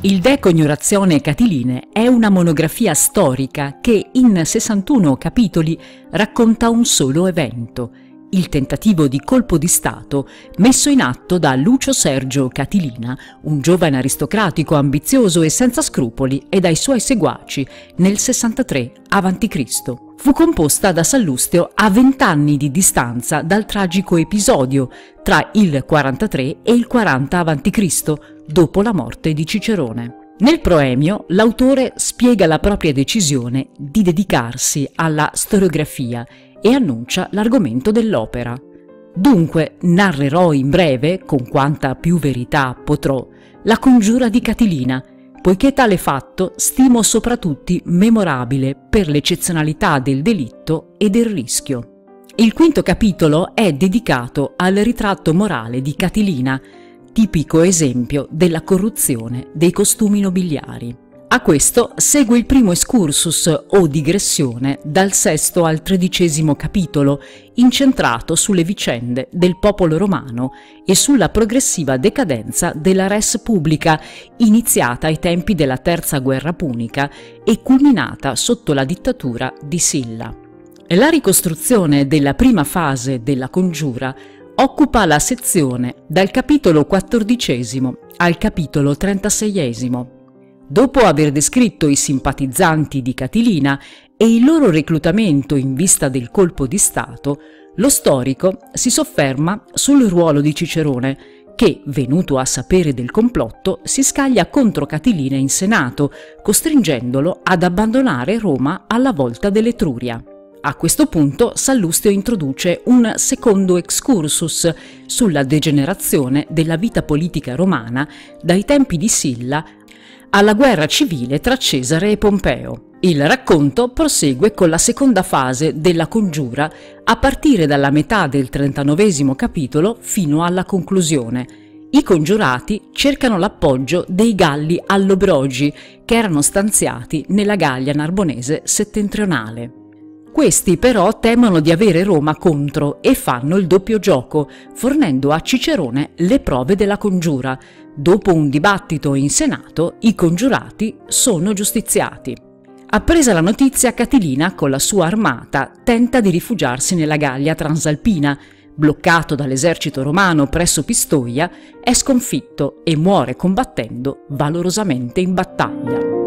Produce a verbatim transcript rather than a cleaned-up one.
Il De Coniurazione Catiline è una monografia storica che in sessantuno capitoli racconta un solo evento, il tentativo di colpo di Stato messo in atto da Lucio Sergio Catilina, un giovane aristocratico ambizioso e senza scrupoli, e dai suoi seguaci nel sessantatré avanti Cristo Fu composta da Sallustio a vent'anni di distanza dal tragico episodio tra il quarantatré e il quaranta avanti Cristo, dopo la morte di Cicerone. Nel proemio l'autore spiega la propria decisione di dedicarsi alla storiografia e annuncia l'argomento dell'opera. Dunque narrerò in breve, con quanta più verità potrò, la congiura di Catilina, poiché tale fatto stimo soprattutto memorabile per l'eccezionalità del delitto e del rischio. Il quinto capitolo è dedicato al ritratto morale di Catilina, tipico esempio della corruzione dei costumi nobiliari. A questo segue il primo excursus o digressione dal sesto al tredicesimo capitolo, incentrato sulle vicende del popolo romano e sulla progressiva decadenza della res publica, iniziata ai tempi della Terza Guerra Punica e culminata sotto la dittatura di Silla. La ricostruzione della prima fase della congiura occupa la sezione dal capitolo quattordicesimo al capitolo trentaseiesimo. Dopo aver descritto i simpatizzanti di Catilina e il loro reclutamento in vista del colpo di Stato, lo storico si sofferma sul ruolo di Cicerone, che, venuto a sapere del complotto, si scaglia contro Catilina in Senato, costringendolo ad abbandonare Roma alla volta dell'Etruria. A questo punto Sallustio introduce un secondo excursus sulla degenerazione della vita politica romana dai tempi di Silla alla guerra civile tra Cesare e Pompeo. Il racconto prosegue con la seconda fase della congiura a partire dalla metà del trentanovesimo capitolo fino alla conclusione. I congiurati cercano l'appoggio dei Galli Allobrogi, che erano stanziati nella Gallia Narbonese settentrionale. Questi però temono di avere Roma contro e fanno il doppio gioco, fornendo a Cicerone le prove della congiura. Dopo un dibattito in Senato, i congiurati sono giustiziati. Appresa la notizia, Catilina, con la sua armata, tenta di rifugiarsi nella Gallia Transalpina. Bloccato dall'esercito romano presso Pistoia, è sconfitto e muore combattendo valorosamente in battaglia.